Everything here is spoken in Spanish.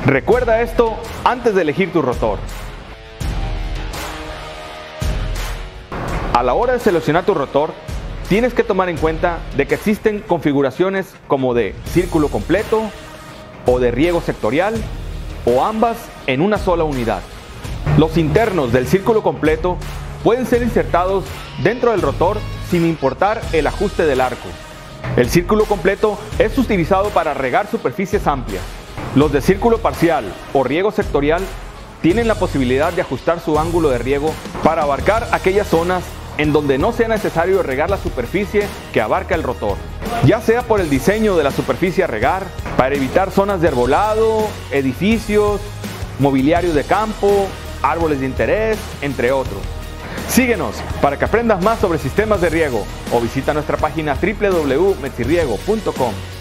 Recuerda esto antes de elegir tu rotor. A la hora de seleccionar tu rotor, tienes que tomar en cuenta de que existen configuraciones como de círculo completo o de riego sectorial o ambas en una sola unidad. Los internos del círculo completo pueden ser insertados dentro del rotor sin importar el ajuste del arco. El círculo completo es utilizado para regar superficies amplias. Los de círculo parcial o riego sectorial tienen la posibilidad de ajustar su ángulo de riego para abarcar aquellas zonas en donde no sea necesario regar la superficie que abarca el rotor, ya sea por el diseño de la superficie a regar, para evitar zonas de arbolado, edificios, mobiliario de campo, árboles de interés, entre otros. Síguenos para que aprendas más sobre sistemas de riego o visita nuestra página www.metsiriego.com.